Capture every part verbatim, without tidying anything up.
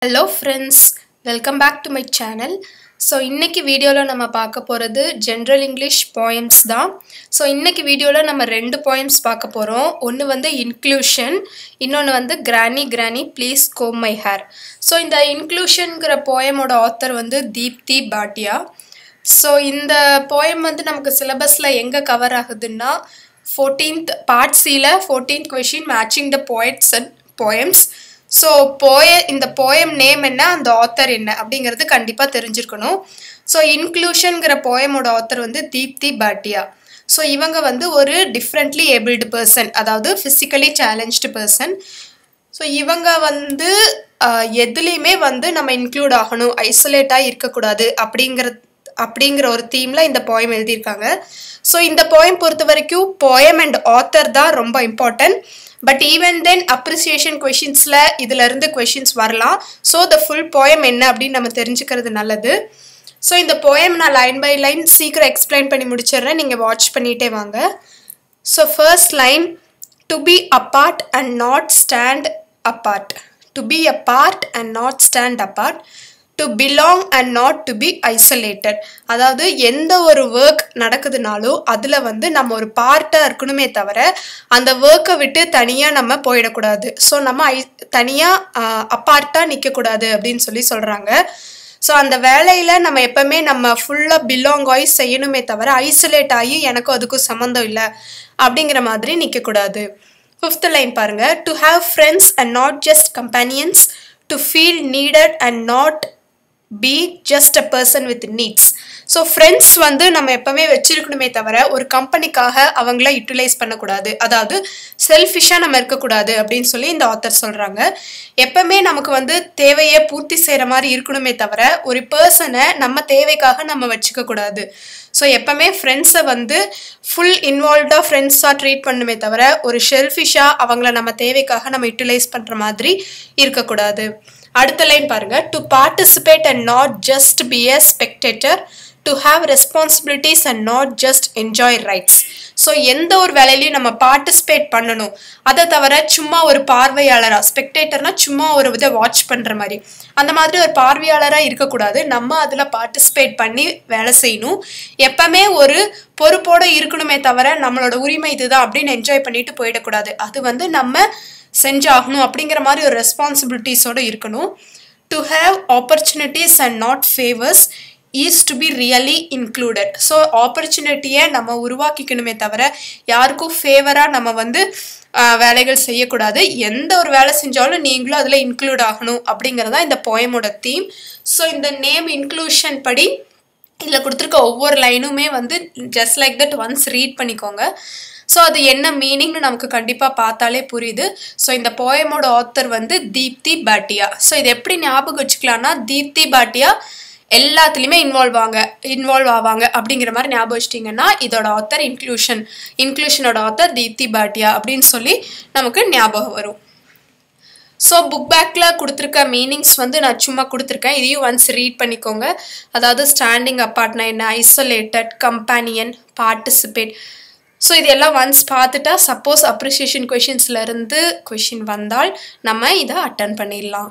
Hello friends, welcome back to my channel. So இன்னைக்கு வீடியோல நம்ம பார்க்க போறது general English poems தான். So இன்னைக்கு வீடியோல நம்ம ரெண்டு poems பார்க்க போறோம். ஒன்னு வந்து inclusion, இன்னொன்னு வந்து granny granny please comb my hair. So இந்த inclusionங்கற poemோட author வந்து தீப்தி பாட்டியா. So இந்த poem வந்து நமக்கு syllabusல எங்க கவர் ஆகுதுன்னா fourteenth part C ல fourteenth question matching the poets and poems. So poem இந்த poem name என்ன அந்த author என்ன அப்படிங்கிறது கண்டிப்பா தெரிஞ்சிருக்கணும். So inclusionங்கற poemோட author வந்து தீப்தி பாட்டியா. So இவங்க வந்து ஒரு differently abled person, அதாவது physically challenged person. So இவங்க வந்து எதுலயுமே வந்து நம்ம இன்க்ளூட் ஆகணும், ஐசோலேட்டா இருக்க கூடாது அப்படிங்கற அப்படிங்கற ஒரு தீம்ல இந்த poem எழுதி இருக்காங்க. So இந்த poem பொறுத்த வரைக்கும் poem and author தான் ரொம்ப important. But even then appreciation questions la idhula irundhu questions varala. So the full poem enna appdi nama therinjikkiradhu nalladhu. So in the poem na line by line seekra explain panni mudichirren, neenga watch pannite vaanga. So first line, to be apart and not stand apart. To be apart and not stand apart. To belong and not to be isolated. அதாவது எந்த ஒரு work நடக்குதுனாலோ அதுல வந்து நம்ம ஒரு பார்ட்டா இருக்கணுமே தவிர அந்த work விட்டு தனியா நம்ம போயிட கூடாது. சோ நம்ம தனியா அபார்ட்டா நிக்க கூடாது அப்படினு சொல்லி சொல்றாங்க. சோ அந்த வேலையில நம்ம எப்பவுமே நம்ம ஃபுல்லா belong ஆயி செய்யணுமே தவிர ஐசோலேட் ஆகி எனக்கு அதுக்கு சம்பந்தம் இல்ல அப்படிங்கற மாதிரி நிக்க கூடாது. fifth line பாருங்க, to have friends and not just companions, to feel needed and not be just a person with needs. So friends வந்து நம்ம எப்பவுமே வெச்சிருக்கணுமே தவிர ஒரு கம்பெனிக்காக அவங்கள யூட்டிலைஸ் பண்ண கூடாது, அதாவது செல்ஃபிஷா நம்ம இருக்க கூடாது அப்படினு சொல்லி இந்த ஆத்தர் சொல்றாங்க. எப்பவுமே நமக்கு வந்து தேவையை பூர்த்தி செய்யற மாதிரி இருக்கணுமே தவிர ஒரு பர்சனை நம்ம தேவைக்காக நம்ம வச்சுக்க கூடாது. ஸோ எப்பவுமே ஃப்ரெண்ட்ஸை வந்து ஃபுல் இன்வால்வ்டா ஃப்ரெண்ட்ஸா ட்ரீட் பண்ணுமே தவிர ஒரு செல்ஃபிஷா அவங்கள நம்ம தேவைக்காக நம்ம யூட்டிலைஸ் பண்ற மாதிரி இருக்கக்கூடாது. அடுத்த லைன் பாருங்க, to participate and not just be a spectator, to have responsibilities and not just enjoy rights. So எந்த ஒரு வேலையிலையும் நம்ம பார்ட்டிசிபேட் பண்ணணும், அதை தவிர சும்மா ஒரு பார்வையாளரா, ஸ்பெக்டேட்டர்னா சும்மா ஒரு இதை வாட்ச் பண்ற மாதிரி, அந்த மாதிரி ஒரு பார்வையாளரா இருக்கக்கூடாது. நம்ம அதுல பார்ட்டிசிபேட் பண்ணி வேலை செய்யணும். எப்பவுமே ஒரு பொறுப்போட இருக்கணுமே தவிர நம்மளோட உரிமை இதுதான் அப்படின்னு என்ஜாய் பண்ணிட்டு போயிடக்கூடாது. அது வந்து நம்ம செஞ்சாகணும் அப்படிங்கிற மாதிரி ஒரு ரெஸ்பான்சிபிலிட்டிஸோட இருக்கணும். To have opportunities and not favours is to be really included. So ஆப்பர்ச்சுனிட்டியை நம்ம உருவாக்கிக்கணுமே தவிர யாருக்கும் ஃபேவராக நம்ம வந்து வேலைகள் செய்யக்கூடாது. எந்த ஒரு வேலை செஞ்சாலும் நீங்களும் அதில் இன்க்ளூட் ஆகணும் அப்படிங்கிறதா இந்த போயமோட தீம். ஸோ இந்த நேம் இன்க்ளூஷன் படி இதில் கொடுத்துருக்க ஒவ்வொரு லைனுமே வந்து just like that once read பண்ணிக்கோங்க. ஸோ அது என்ன மீனிங்னு நமக்கு கண்டிப்பாக பார்த்தாலே புரியுது. ஸோ இந்த போயமோட ஆத்தர் வந்து தீப்தி பாட்டியா. ஸோ இது எப்படி ஞாபகம் வச்சுக்கலாம்னா, தீப்தி பாட்டியா எல்லாத்துலேயுமே இன்வால்வ் ஆங்க இன்வால்வ் ஆவாங்க அப்படிங்கிற மாதிரி ஞாபகம் வச்சிட்டிங்கன்னா இதோட ஆத்தர் இன்க்ளூஷன் இன்க்ளூஷனோட ஆத்தர் தீப்தி பாட்டியா அப்படின்னு சொல்லி நமக்கு ஞாபகம் வரும். ஸோ புக் பேக்கில் கொடுத்துருக்க மீனிங்ஸ் வந்து நான் சும்மா கொடுத்துருக்கேன், இதையும் ஒன்ஸ் ரீட் பண்ணிக்கோங்க. அதாவது ஸ்டாண்டிங் அப்பார்ட்னா என்ன, ஐசோலேட்டட், கம்பேனியன், பார்ட்டிசிபேட். ஸோ இது எல்லாம் ஒன்ஸ் பார்த்துட்டா சப்போஸ் அப்ரிசியேஷன் கொஷின்ஸ்லேருந்து கொஷின் வந்தால் நம்ம இதை அட்டன் பண்ணிடலாம்.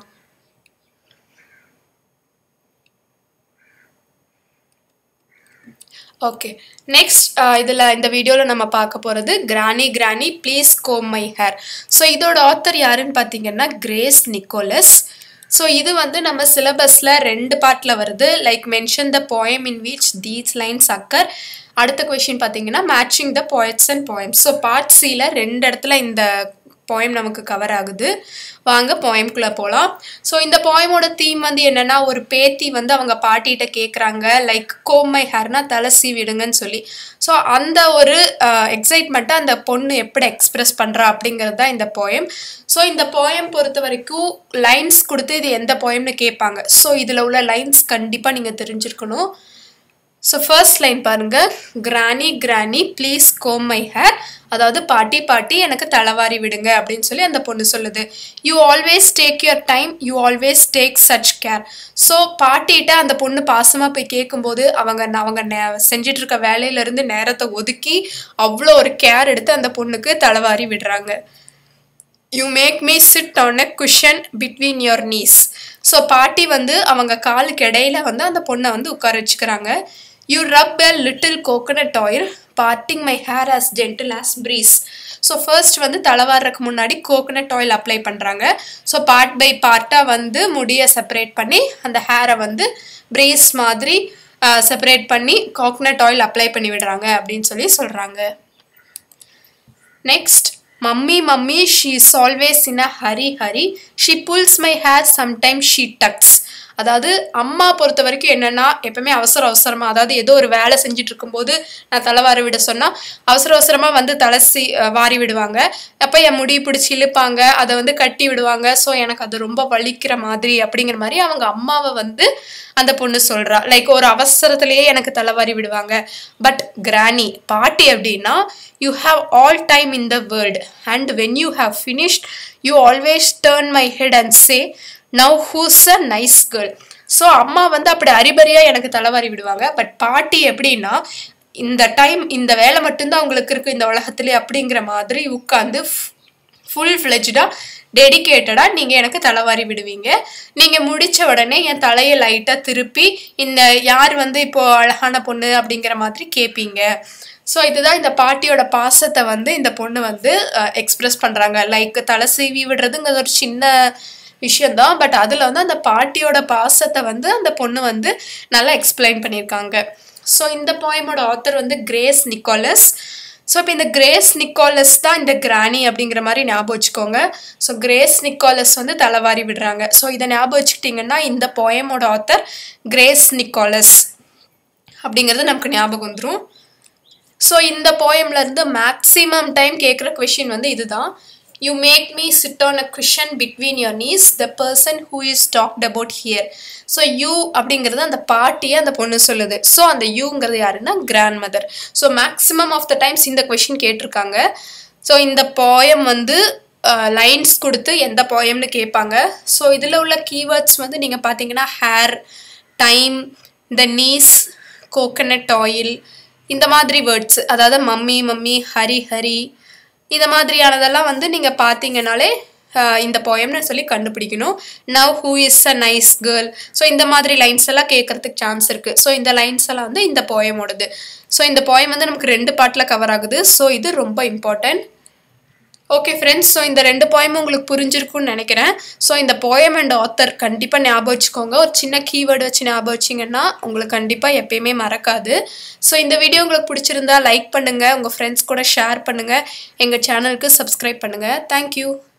ஓகே, நெக்ஸ்ட் இதில் இந்த வீடியோவில் நம்ம பார்க்க போகிறது granny granny please comb my hair. So இதோட ஆத்தர் யாருன்னு பார்த்தீங்கன்னா கிரேஸ் நிக்கோலஸ். ஸோ இது வந்து நம்ம சிலபஸில் ரெண்டு பார்ட்டில் வருது. Like mention the poem in which these lines occur. அடுத்த கொஷின் பார்த்தீங்கன்னா matching the poets and poems. So part சியில் ரெண்டு இடத்துல இந்த போயம் நமக்கு கவர் ஆகுது. வாங்க போயம்குள்ளே போகலாம். ஸோ இந்த போயமோட தீம் வந்து என்னென்னா, ஒரு பேத்தி வந்து அவங்க பாட்டிகிட்ட கேட்குறாங்க லைக் கோம் மை ஹேர்னா தலை சீவிடுங்கன்னு சொல்லி. ஸோ அந்த ஒரு எக்ஸைட்மெண்ட்டை அந்த பொண்ணு எப்படி எக்ஸ்பிரஸ் பண்ணுறா அப்படிங்கிறது தான் இந்த போயம். ஸோ இந்த போயம் பொறுத்த வரைக்கும் லைன்ஸ் கொடுத்து இது எந்த போயம்னு கேட்பாங்க. ஸோ இதில் உள்ள லைன்ஸ் கண்டிப்பாக நீங்கள் தெரிஞ்சிருக்கணும். ஸோ ஃபர்ஸ்ட் லைன் பாருங்க, granny granny please comb my hair, அதாவது பாட்டி பாட்டி எனக்கு தலைவாரி விடுங்க அப்படின்னு சொல்லி அந்த பொண்ணு சொல்லுது. You always take your time, you always take such care. So பாட்டிகிட்ட அந்த பொண்ணு பாசமாக போய் கேட்கும்போது அவங்க அவங்க செஞ்சிட்டு இருக்க வேலையிலேருந்து நேரத்தை ஒதுக்கி அவ்வளோ ஒரு கேர் எடுத்து அந்த பொண்ணுக்கு தலைவாரி விடுறாங்க. You make me sit on a cushion between your knees. So பாட்டி வந்து அவங்க காலுக்கு இடையில வந்து அந்த பொண்ணை வந்து உட்கார வச்சுக்கிறாங்க. You rub a little coconut oil parting my hair as gentle as breeze. So first வந்து தலைவாடுறதுக்கு முன்னாடி கோகனட் ஆயில் அப்ளை பண்ணுறாங்க. ஸோ பார்ட் பை பார்ட்டாக வந்து முடியை செப்பரேட் பண்ணி அந்த ஹேரை வந்து பிரீஸ் மாதிரி செப்பரேட் பண்ணி கோகனட் ஆயில் அப்ளை பண்ணி விடுறாங்க அப்படின்னு சொல்லி சொல்கிறாங்க. Next, mummy mummy she is always in a hurry hurry she pulls my hair sometimes she tugs. அதாவது அம்மா பொறுத்த வரைக்கும் என்னென்னா எப்பவுமே அவசர அவசரமாக, அதாவது ஏதோ ஒரு வேலை செஞ்சுட்டு இருக்கும்போது நான் தலை வாரி விட சொன்னால் அவசர அவசரமாக வந்து தலை சி வாரி விடுவாங்க. அப்போ என் முடி பிடிச்சி இழுப்பாங்க, அதை வந்து கட்டி விடுவாங்க. ஸோ எனக்கு அது ரொம்ப வலிக்கிற மாதிரி அப்படிங்கிற மாதிரி அவங்க அம்மாவை வந்து அந்த பொண்ணு சொல்கிறா. லைக் ஒரு அவசரத்துலேயே எனக்கு தலைவாரி விடுவாங்க. பட் கிராணி பாட்டி அப்படின்னா you have all time in the world and when you have finished you always turn my head and say now who's a nice girl. So அம்மா வந்து அப்படி அரிபரியாக எனக்கு தலைவாரி விடுவாங்க. பட் பாட்டி எப்படின்னா இந்த டைம் இந்த வேலை மட்டும்தான் அவங்களுக்கு இருக்குது இந்த உலகத்துலேயே அப்படிங்கிற மாதிரி உட்காந்து ஃபுல் ஃப்ளெஜ்டாக டெடிக்கேட்டடாக நீங்கள் எனக்கு தலைவாரி விடுவீங்க. நீங்கள் முடித்த உடனே என் தலையை லைட்டாக திருப்பி இந்த யார் வந்து இப்போது அழகான பொண்ணு அப்படிங்கிற மாதிரி கேட்பீங்க. ஸோ இதுதான் இந்த பாட்டியோட பாசத்தை வந்து இந்த பொண்ணு வந்து எக்ஸ்ப்ரெஸ் பண்ணுறாங்க. லைக் தலை சீவி விடுறதுங்கிறது ஒரு சின்ன விஷயந்தான். பட் அதில் வந்து அந்த பாட்டியோட பாசத்தை வந்து அந்த பொண்ணு வந்து நல்லா எக்ஸ்பிளைன் பண்ணியிருக்காங்க. ஸோ இந்த போயமோட ஆத்தர் வந்து கிரேஸ் நிக்கோலஸ். ஸோ இப்போ இந்த கிரேஸ் நிக்கோலஸ் தான் இந்த கிராணி அப்படிங்கிற மாதிரி ஞாபகம் வச்சுக்கோங்க. ஸோ கிரேஸ் நிக்கோலஸ் வந்து தலைவாரி விடுறாங்க. ஸோ இதை ஞாபகம் வச்சுக்கிட்டிங்கன்னா இந்த போயமோட ஆத்தர் கிரேஸ் நிக்கோலஸ் அப்படிங்கிறது நமக்கு ஞாபகம் வந்துடும். ஸோ இந்த போயம்லேருந்து மேக்ஸிமம் டைம் கேட்குற கொஷின் வந்து இதுதான். You make me sit on a cushion between your knees, the person who is talked about here. So you அப்படிங்கிறது அந்த பாட்டியை அந்த பொண்ணு சொல்லுது. ஸோ அந்த யூங்கிறது யாருன்னா grandmother. So maximum of the times இந்த கொஷின் கேட்டிருக்காங்க. ஸோ இந்த போயம் வந்து லைன்ஸ் கொடுத்து எந்த போயம்னு கேட்பாங்க. ஸோ இதில் உள்ள கீவேர்ட்ஸ் வந்து நீங்கள் பார்த்தீங்கன்னா hair, time, the knees, coconut oil, இந்த மாதிரி வேர்ட்ஸ், அதாவது மம்மி மம்மி, ஹரி ஹரி, இந்த மாதிரியானதெல்லாம் வந்து நீங்கள் பார்த்தீங்கனாலே இந்த போயம்னு சொல்லி கண்டுபிடிக்கணும். Now who is a nice girl. So இந்த மாதிரி லைன்ஸ் எல்லாம் கேட்கறதுக்கு சான்ஸ் இருக்குது. ஸோ இந்த லைன்ஸ் எல்லாம் வந்து இந்த போயமோடது. ஸோ இந்த போயம் வந்து நமக்கு ரெண்டு பார்ட்டில் கவர் ஆகுது. ஸோ இது ரொம்ப இம்பார்ட்டன்ட். ஓகே ஃப்ரெண்ட்ஸ், ஸோ இந்த ரெண்டு போயமும் உங்களுக்கு புரிஞ்சிருக்குன்னு நினைக்கிறேன். ஸோ இந்த போயம் அண்ட் ஆத்தர் கண்டிப்பாக ஞாபகம் வச்சுக்கோங்க. ஒரு சின்ன கீவேர்டு வச்சு ஞாபகம் வச்சிங்கன்னா உங்களுக்கு கண்டிப்பாக எப்பயுமே மறக்காது. ஸோ இந்த வீடியோ உங்களுக்கு பிடிச்சிருந்தா லைக் பண்ணுங்கள், உங்கள் ஃப்ரெண்ட்ஸ் கூட ஷேர் பண்ணுங்கள், எங்கள் சேனலுக்கு சப்ஸ்கிரைப் பண்ணுங்கள். தேங்க்யூ.